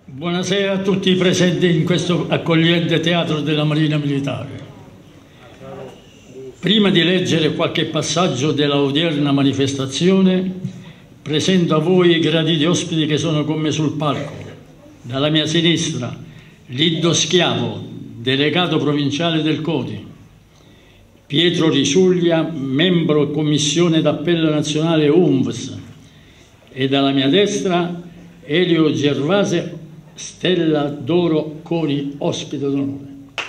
Buonasera a tutti i presenti in questo accogliente teatro della Marina Militare. Prima di leggere qualche passaggio della odierna manifestazione, presento a voi i graditi ospiti che sono con me sul palco. Dalla mia sinistra, Liddo Schiavo, delegato provinciale del CONI, Pietro Risuglia, membro Commissione d'Appello Nazionale UNVS, e dalla mia destra Elio Gervase, Stella d'Oro CONI, ospite d'onore.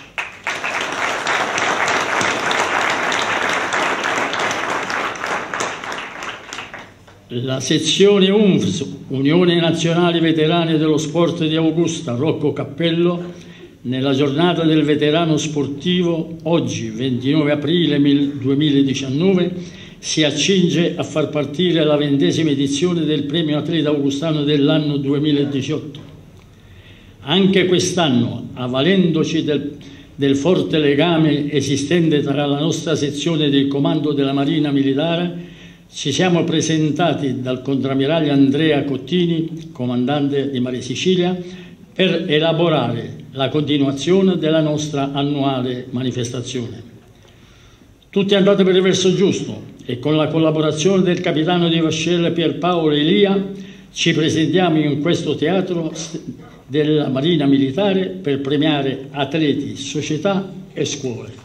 La sezione UNVS, Unione Nazionale Veterani dello Sport di Augusta, Rocco Cappello, nella giornata del veterano sportivo, oggi 29 aprile 2019, si accinge a far partire la 20ª edizione del Premio Atleta Augustano dell'anno 2018. Anche quest'anno, avvalendoci del forte legame esistente tra la nostra sezione del Comando della Marina Militare, ci siamo presentati dal contrammiraglio Andrea Cottini, comandante di Mare Sicilia, per elaborare la continuazione della nostra annuale manifestazione. Tutti andate per il verso giusto e con la collaborazione del capitano di vascello Pierpaolo Elia ci presentiamo in questo teatro della Marina Militare per premiare atleti, società e scuole.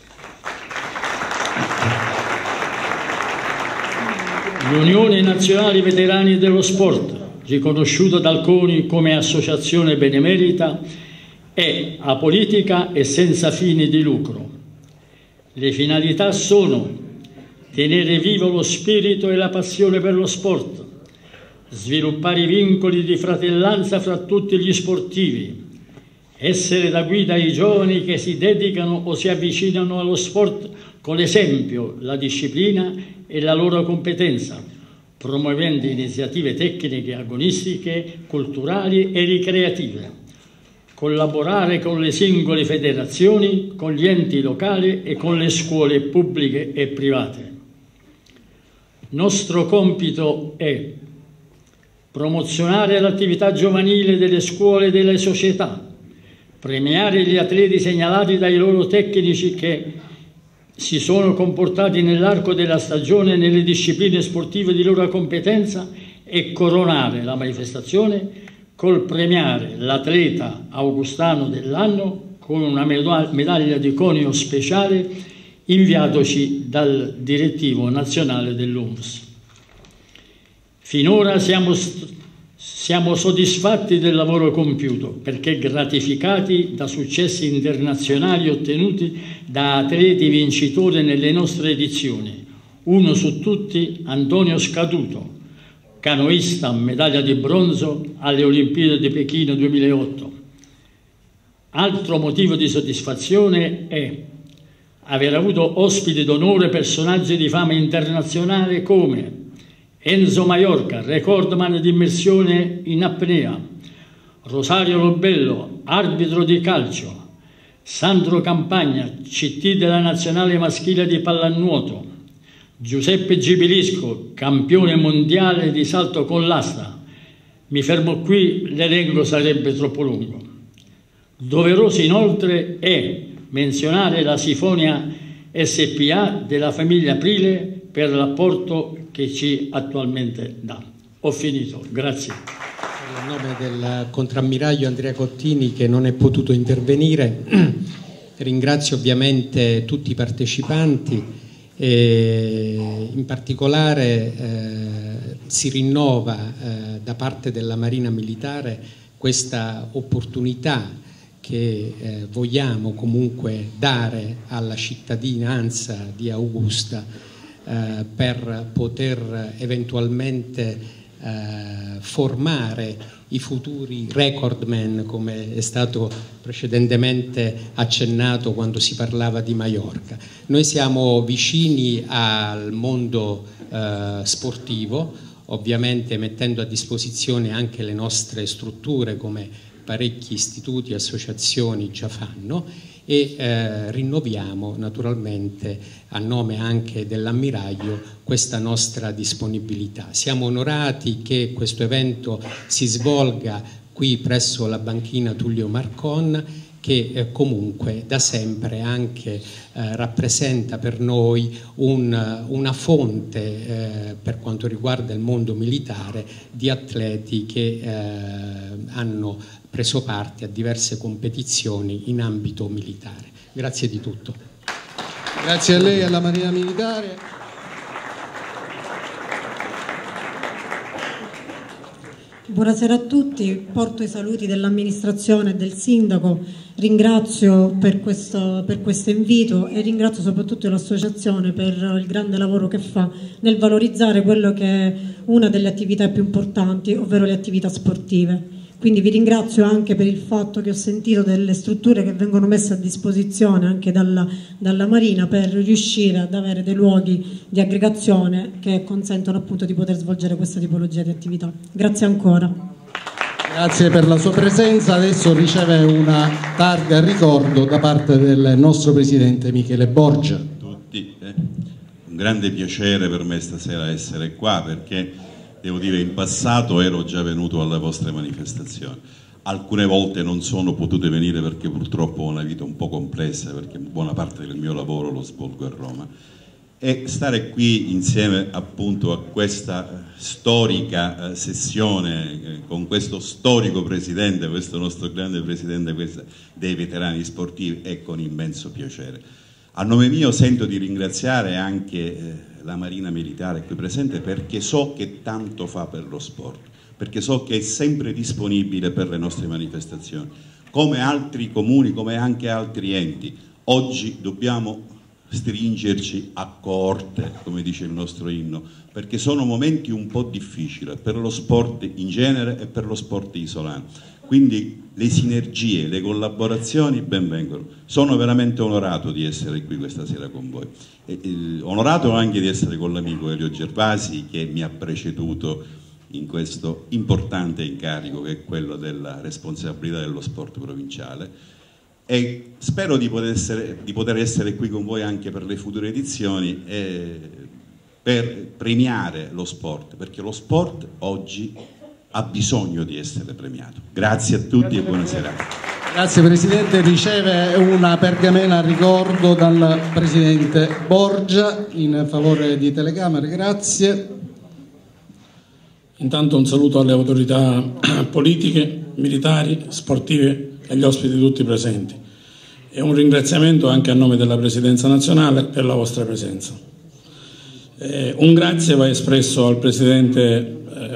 L'Unione Nazionale Veterani dello Sport, riconosciuta dal CONI come associazione benemerita, è apolitica e senza fini di lucro. Le finalità sono tenere vivo lo spirito e la passione per lo sport, sviluppare i vincoli di fratellanza fra tutti gli sportivi, essere da guida ai giovani che si dedicano o si avvicinano allo sport con l'esempio, la disciplina e la loro competenza, promuovendo iniziative tecniche, agonistiche, culturali e ricreative. Collaborare con le singole federazioni, con gli enti locali e con le scuole pubbliche e private. Nostro compito è promozionare l'attività giovanile delle scuole e delle società, premiare gli atleti segnalati dai loro tecnici che si sono comportati nell'arco della stagione nelle discipline sportive di loro competenza e coronare la manifestazione col premiare l'atleta augustano dell'anno con una medaglia di conio speciale inviatoci dal direttivo nazionale dell'UNVS. Finora siamo soddisfatti del lavoro compiuto perché gratificati da successi internazionali ottenuti da atleti vincitori nelle nostre edizioni. Uno su tutti, Antonio Scaduto, canoista medaglia di bronzo alle Olimpiadi di Pechino 2008. Altro motivo di soddisfazione è aver avuto ospiti d'onore personaggi di fama internazionale come Enzo Maiorca, recordman di immersione in apnea, Rosario Lobello, arbitro di calcio, Sandro Campagna, CT della nazionale maschile di pallanuoto, Giuseppe Gibilisco, campione mondiale di salto con l'asta. Mi fermo qui, l'elenco sarebbe troppo lungo. Doveroso inoltre è menzionare la Sifonia SPA della famiglia Aprile per l'apporto che ci attualmente dà. Ho finito, grazie. A nome del contrammiraglio Andrea Cottini, che non è potuto intervenire, ringrazio ovviamente tutti i partecipanti e in particolare si rinnova da parte della Marina Militare questa opportunità che vogliamo comunque dare alla cittadinanza di Augusta per poter eventualmente formare i futuri recordman, come è stato precedentemente accennato quando si parlava di Maiorca. Noi siamo vicini al mondo sportivo, ovviamente mettendo a disposizione anche le nostre strutture, come parecchi istituti e associazioni già fanno, e rinnoviamo naturalmente a nome anche dell'ammiraglio questa nostra disponibilità. Siamo onorati che questo evento si svolga qui presso la banchina Tullio Marcon, che comunque da sempre anche rappresenta per noi una fonte per quanto riguarda il mondo militare di atleti che hanno preso parte a diverse competizioni in ambito militare. Grazie di tutto. Grazie a lei e alla Marina Militare. Buonasera a tutti, porto i saluti dell'amministrazione e del sindaco, ringrazio per questo invito e ringrazio soprattutto l'associazione per il grande lavoro che fa nel valorizzare quello che è una delle attività più importanti, ovvero le attività sportive. Quindi vi ringrazio anche per il fatto che ho sentito delle strutture che vengono messe a disposizione anche dalla Marina per riuscire ad avere dei luoghi di aggregazione che consentono appunto di poter svolgere questa tipologia di attività. Grazie ancora. Grazie per la sua presenza. Adesso riceve una targa ricordo da parte del nostro presidente Michele Borgia. Tutti, un grande piacere per me stasera essere qua, perché devo dire, in passato ero già venuto alle vostre manifestazioni. Alcune volte non sono potuto venire perché purtroppo ho una vita un po' complessa, perché buona parte del mio lavoro lo svolgo a Roma. E stare qui insieme appunto a questa storica sessione con questo storico presidente, questo nostro grande presidente dei veterani sportivi, è con immenso piacere. A nome mio sento di ringraziare anche la Marina Militare qui presente, perché so che tanto fa per lo sport, perché so che è sempre disponibile per le nostre manifestazioni, come altri comuni, come anche altri enti. Oggi dobbiamo stringerci a coorte, come dice il nostro inno, perché sono momenti un po' difficili per lo sport in genere e per lo sport isolano. Quindi le sinergie, le collaborazioni benvengono. Sono veramente onorato di essere qui questa sera con voi. Onorato anche di essere con l'amico Elio Gervasi, che mi ha preceduto in questo importante incarico che è quello della responsabilità dello sport provinciale, e spero di poter essere qui con voi anche per le future edizioni per premiare lo sport, perché lo sport oggi ha bisogno di essere premiato. Grazie a tutti e buona serata. Grazie Presidente, riceve una pergamena a ricordo dal Presidente Borgia in favore di telecamere, grazie. Intanto un saluto alle autorità politiche, militari, sportive e agli ospiti tutti presenti, e un ringraziamento anche a nome della Presidenza nazionale per la vostra presenza. Un grazie va espresso al Presidente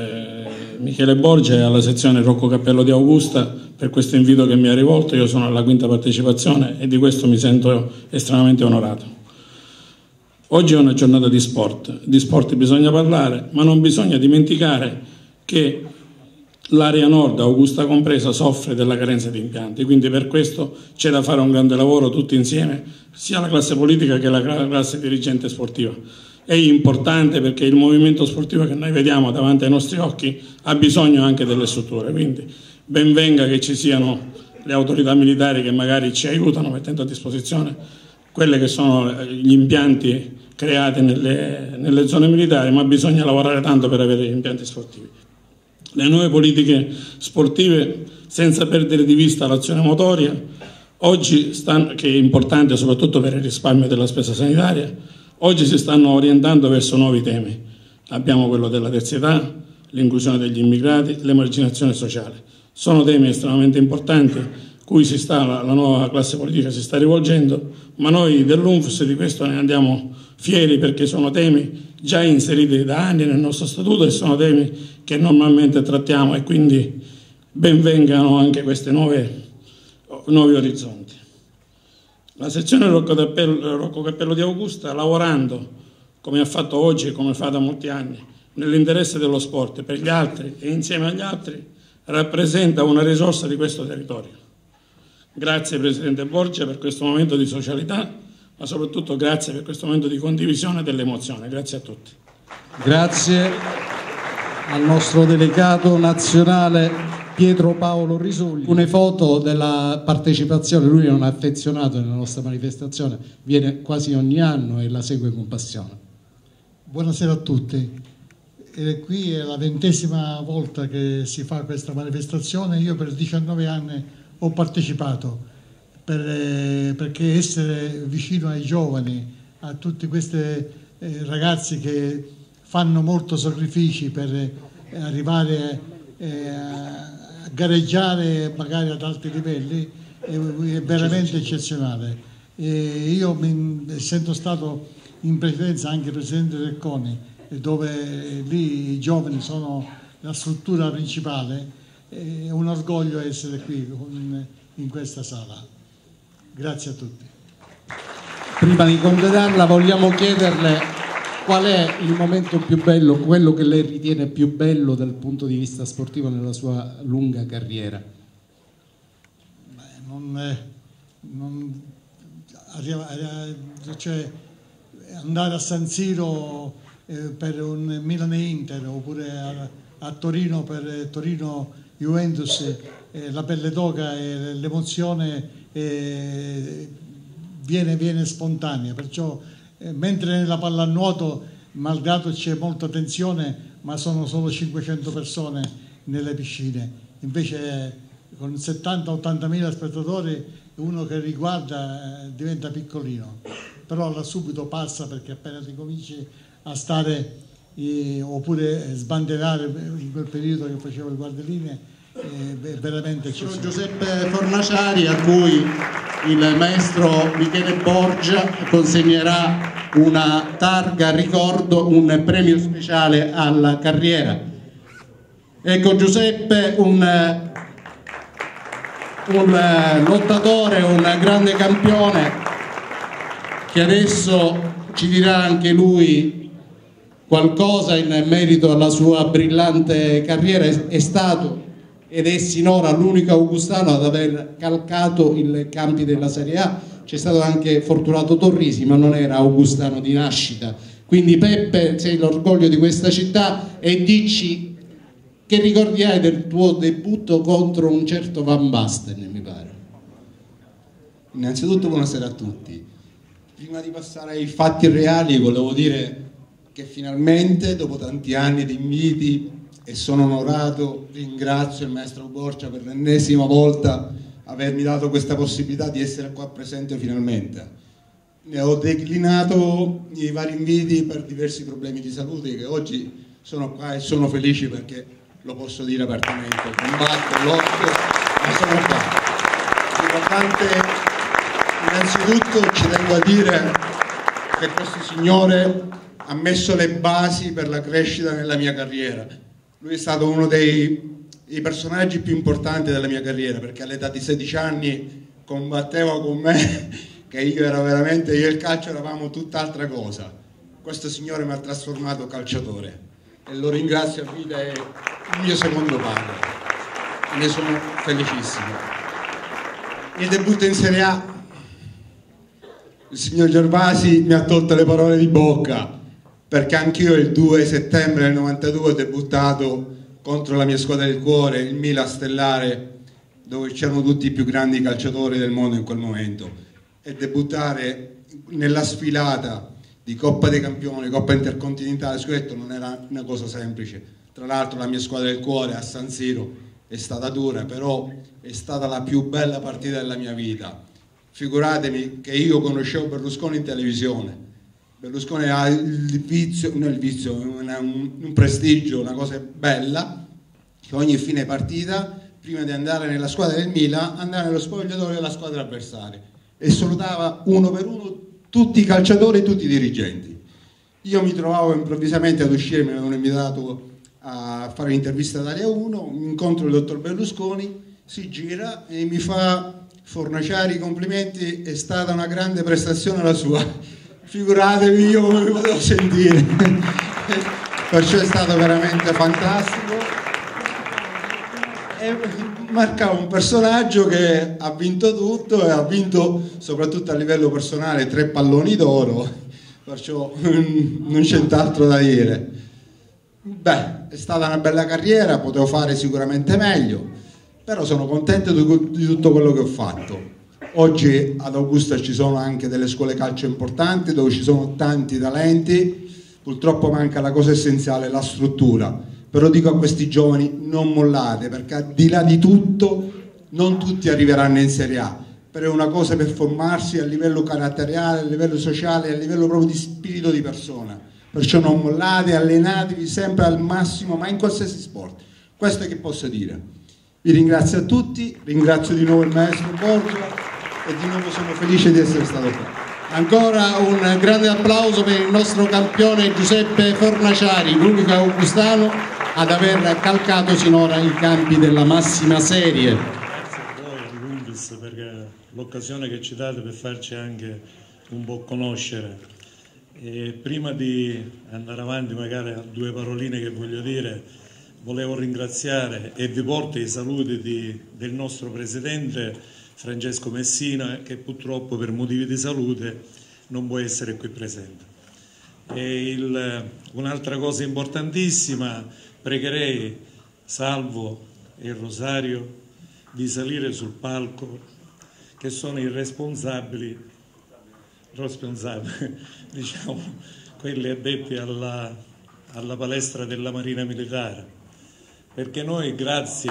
Michele Borgia e alla sezione Rocco Cappello di Augusta per questo invito che mi ha rivolto. Io sono alla 5ª partecipazione e di questo mi sento estremamente onorato. Oggi è una giornata di sport bisogna parlare, ma non bisogna dimenticare che l'area nord, Augusta compresa, soffre della carenza di impianti, quindi per questo c'è da fare un grande lavoro tutti insieme, sia la classe politica che la classe dirigente sportiva. È importante perché il movimento sportivo che noi vediamo davanti ai nostri occhi ha bisogno anche delle strutture, quindi ben venga che ci siano le autorità militari che magari ci aiutano mettendo a disposizione quelle che sono gli impianti creati nelle zone militari, ma bisogna lavorare tanto per avere gli impianti sportivi. Le nuove politiche sportive, senza perdere di vista l'azione motoria, oggi che è importante soprattutto per il risparmio della spesa sanitaria, oggi si stanno orientando verso nuovi temi. Abbiamo quello della terzietà, l'inclusione degli immigrati, l'emarginazione sociale. Sono temi estremamente importanti cui la nuova classe politica si sta rivolgendo, ma noi dell'UNFS di questo ne andiamo fieri, perché sono temi già inseriti da anni nel nostro statuto e sono temi che normalmente trattiamo, e quindi ben vengano anche questi nuovi orizzonti. La sezione Rocco Cappello di Augusta, lavorando come ha fatto oggi e come fa da molti anni nell'interesse dello sport per gli altri e insieme agli altri, rappresenta una risorsa di questo territorio. Grazie Presidente Borgia per questo momento di socialità, ma soprattutto grazie per questo momento di condivisione dell'emozione. Grazie a tutti. Grazie al nostro delegato nazionale Pietro Paolo Risulli. Alcune foto della partecipazione, lui è un affezionato nella nostra manifestazione, viene quasi ogni anno e la segue con passione. Buonasera a tutti. qui è la 20ª volta che si fa questa manifestazione. Io per 19 anni ho partecipato, perché essere vicino ai giovani, a tutti questi ragazzi che fanno molto sacrifici per arrivare a gareggiare magari ad alti livelli, è veramente eccezionale. Io essendo stato in precedenza anche presidente del CONI, dove lì i giovani sono la struttura principale, è un orgoglio essere qui in questa sala. Grazie a tutti. Prima di congedarla vogliamo chiederle qual è il momento più bello, quello che lei ritiene più bello dal punto di vista sportivo nella sua lunga carriera. Cioè, andare a San Siro per un Milan-Inter, oppure a Torino per Torino-Juventus, la pelle d'oca e l'emozione viene spontanea. Perciò mentre nella pallanuoto, malgrado c'è molta tensione, ma sono solo 500 persone nelle piscine, invece con 70-80 mila spettatori uno che riguarda diventa piccolino, però là subito passa, perché appena ricominci a stare oppure sbandierare, in quel periodo che facevo il guardalinee, veramente Sono Giuseppe Fornaciari, a cui il maestro Michele Borgia consegnerà una targa ricordo, un premio speciale alla carriera. Ecco Giuseppe, un lottatore, un grande campione, che adesso ci dirà anche lui qualcosa in merito alla sua brillante carriera. È stato ed è sinora l'unico augustano ad aver calcato i campi della Serie A. C'è stato anche Fortunato Torrisi, ma non era augustano di nascita. Quindi Peppe, sei l'orgoglio di questa città, e dici che ricordi hai del tuo debutto contro un certo Van Basten, mi pare. Innanzitutto buonasera a tutti. Prima di passare ai fatti reali volevo dire che finalmente, dopo tanti anni di inviti, e sono onorato, ringrazio il maestro Borgia per l'ennesima volta avermi dato questa possibilità di essere qua presente finalmente. Ne ho declinato i vari inviti per diversi problemi di salute, che oggi sono qua e sono felice perché lo posso dire apertamente, combatto, lotto, ma sono qua. Importante, innanzitutto ci tengo a dire che questo signore ha messo le basi per la crescita nella mia carriera. Lui è stato uno dei personaggi più importanti della mia carriera, perché all'età di 16 anni combatteva con me, che io e il calcio eravamo tutt'altra cosa. Questo signore mi ha trasformato calciatore e lo ringrazio a vita, è il mio secondo padre, ne sono felicissimo. Il debutto in Serie A, il signor Gervasi mi ha tolto le parole di bocca, perché anch'io il 2 settembre del 92 ho debuttato contro la mia squadra del cuore, il Milan Stellare, dove c'erano tutti i più grandi calciatori del mondo in quel momento, e debuttare nella sfilata di Coppa dei Campioni, Coppa Intercontinentale, scudetto, non era una cosa semplice. Tra l'altro la mia squadra del cuore a San Siro è stata dura, però è stata la più bella partita della mia vita. Figuratevi che io conoscevo Berlusconi in televisione. Berlusconi ha un prestigio, una cosa bella, che ogni fine partita, prima di andare nella squadra del Milan, andava nello spogliatoio della squadra avversaria e salutava uno per uno tutti i calciatori e tutti i dirigenti. Io mi trovavo improvvisamente ad uscire, mi avevano invitato a fare un'intervista ad Italia 1, incontro il dottor Berlusconi, si gira e mi fa: Fornaciari, complimenti, è stata una grande prestazione la sua. Figuratevi io come mi potevo sentire. Perciò è stato veramente fantastico e marcava un personaggio che ha vinto tutto e ha vinto soprattutto a livello personale 3 palloni d'oro, perciò non c'è altro da dire. Beh, è stata una bella carriera, potevo fare sicuramente meglio, però sono contento di tutto quello che ho fatto. Oggi ad Augusta ci sono anche delle scuole calcio importanti dove ci sono tanti talenti, purtroppo manca la cosa essenziale, la struttura. Però dico a questi giovani: non mollate, perché al di là di tutto non tutti arriveranno in Serie A, però è una cosa per formarsi a livello caratteriale, a livello sociale, a livello proprio di spirito di persona. Perciò non mollate, allenatevi sempre al massimo, ma in qualsiasi sport. Questo è che posso dire. Vi ringrazio a tutti, ringrazio di nuovo il maestro Borgia e di nuovo sono felice di essere stato qua. Ancora un grande applauso per il nostro campione Giuseppe Fornaciari, l'unico augustano ad aver calcato sinora i campi della massima serie. Grazie a voi, all'Umbis, per l'occasione che ci date per farci anche un po' conoscere. E prima di andare avanti magari a due paroline che voglio dire, volevo ringraziare e vi porto i saluti del nostro presidente Francesco Messina, che purtroppo per motivi di salute non può essere qui presente. Un'altra cosa importantissima, pregherei Salvo e Rosario di salire sul palco, che sono i responsabili diciamo, quelli addetti alla palestra della Marina Militare, perché noi grazie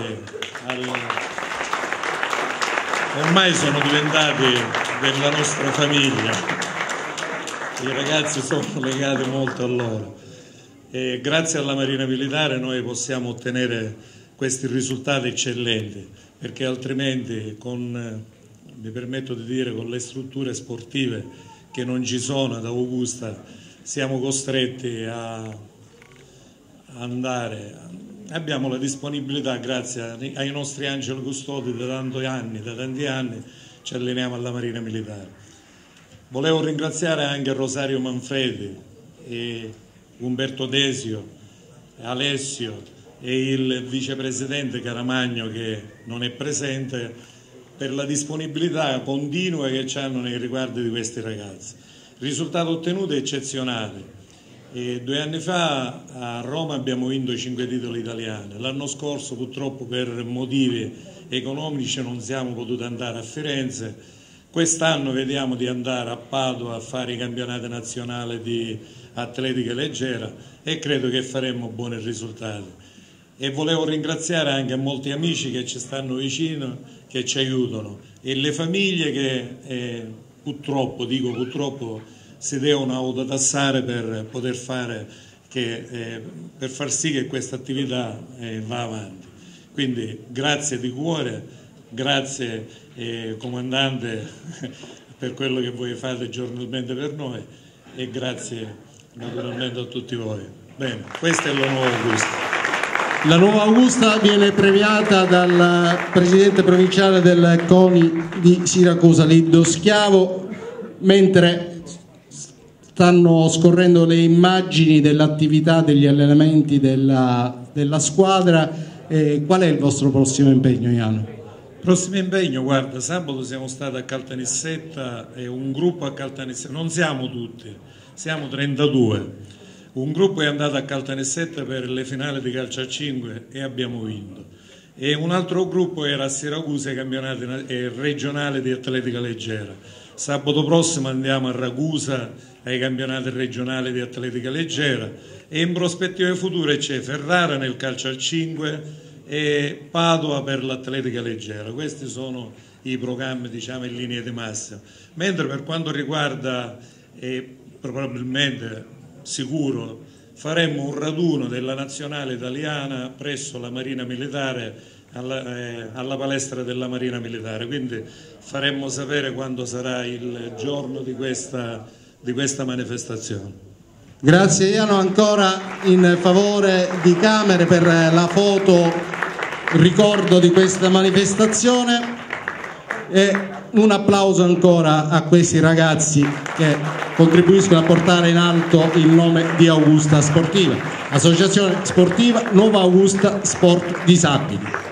ormai sono diventati della nostra famiglia, i ragazzi sono legati molto a loro e grazie alla Marina Militare noi possiamo ottenere questi risultati eccellenti, perché altrimenti mi permetto di dire, con le strutture sportive che non ci sono ad Augusta, siamo costretti a andare. Abbiamo la disponibilità, grazie ai nostri angeli custodi da tanti anni ci alleniamo alla Marina Militare. Volevo ringraziare anche Rosario Manfredi, e Umberto Desio, Alessio e il vicepresidente Caramagno, che non è presente, per la disponibilità continua che hanno nei riguardi di questi ragazzi. Il risultato ottenuto è eccezionale. 2 anni fa a Roma abbiamo vinto 5 titoli italiani, l'anno scorso purtroppo per motivi economici non siamo potuti andare a Firenze, quest'anno vediamo di andare a Padova a fare i campionati nazionali di atletica leggera e credo che faremo buoni risultati. E volevo ringraziare anche molti amici che ci stanno vicino, che ci aiutano, e le famiglie che purtroppo si devono autotassare per poter per far sì che questa attività va avanti. Quindi grazie di cuore, grazie comandante per quello che voi fate giornalmente per noi e grazie naturalmente a tutti voi. Bene, questa è la nuova Augusta. La nuova Augusta viene premiata dal presidente provinciale del CONI di Siracusa, Lido Schiavo, mentre stanno scorrendo le immagini dell'attività, degli allenamenti della squadra. Qual è il vostro prossimo impegno, Iano? Prossimo impegno, guarda, sabato siamo stati a Caltanissetta e un gruppo a Caltanissetta, non siamo tutti, siamo 32. Un gruppo è andato a Caltanissetta per le finali di calcio a 5 e abbiamo vinto. E un altro gruppo era a Siracusa ai campionati regionali di atletica leggera. Sabato prossimo andiamo a Ragusa ai campionati regionali di atletica leggera e in prospettive future c'è Ferrara nel calcio a 5 e Padova per l'atletica leggera. Questi sono i programmi, diciamo, in linea di massima. Mentre per quanto riguarda probabilmente sicuro faremo un raduno della nazionale italiana presso la Marina Militare alla palestra della Marina Militare, quindi faremo sapere quando sarà il giorno di questa manifestazione. Grazie Iano, ancora in favore di Camere per la foto ricordo di questa manifestazione e un applauso ancora a questi ragazzi che contribuiscono a portare in alto il nome di Augusta Sportiva, associazione sportiva Nuova Augusta Sport Disabili.